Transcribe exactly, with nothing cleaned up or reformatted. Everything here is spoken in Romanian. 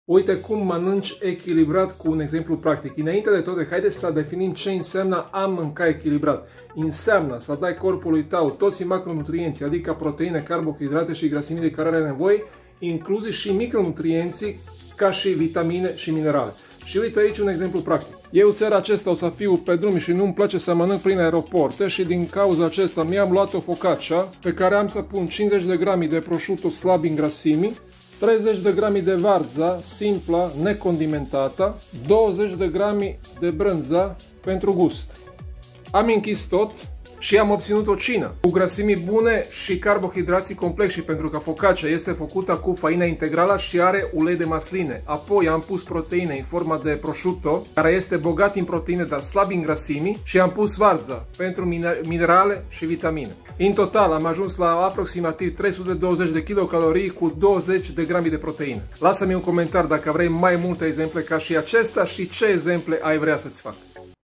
Uite cum mănânci echilibrat cu un exemplu practic. Înainte de toate, haideți să definim ce înseamnă a mânca echilibrat. Înseamnă să dai corpului tău toți macronutrienții, adică proteine, carbohidrate și grăsimile de care are nevoie, inclusiv și micronutrienții ca și vitamine și minerale. Și uite aici un exemplu practic. Eu seara acesta o să fiu pe drum și nu-mi place să mănânc prin aeroporte și din cauza acesta mi-am luat o focaccia pe care am să pun cincizeci de grame de prosciutto slab în grăsimi, treizeci de grame de varză simplă, necondimentată, douăzeci de grame de brânză pentru gust. Am închis tot și am obținut o cină cu grăsimi bune și carbohidrații complexi, pentru că focaccia este făcută cu făină integrală și are ulei de măsline. Apoi am pus proteine în forma de prosciutto, care este bogat în proteine, dar slab în grăsimi, și am pus varză pentru minerale și vitamine. În total am ajuns la aproximativ trei sute douăzeci de kilocalorii cu douăzeci de grame de proteine. Lasă-mi un comentariu dacă vrei mai multe exemple ca și acesta și ce exemple ai vrea să-ți fac.